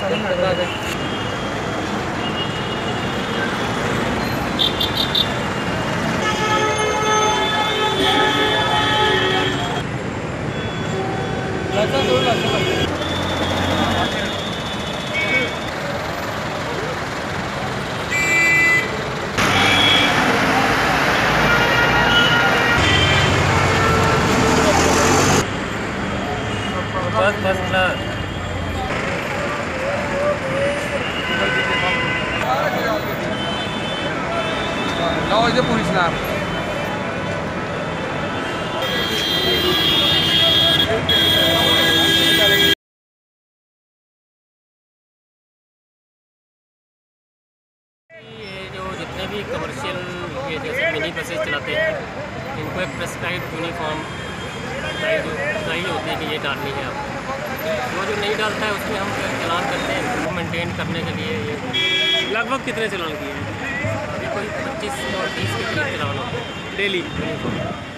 No, it's the police now. ये जो जितने भी कमर्शियल ये जैसे मिनी बसेस चलाते हैं इनको एक प्रेस्क्राइब यूनिफॉर्म चाहिए होती है कि ये डालनी है आप वो जो नहीं डालता है उसमें हम चलान करते हैं वो मेंटेन करने के लिए। ये लगभग कितने चलान किए हैं? अभी कोई 25 और 30 के करीब चलान होते हैं डेली।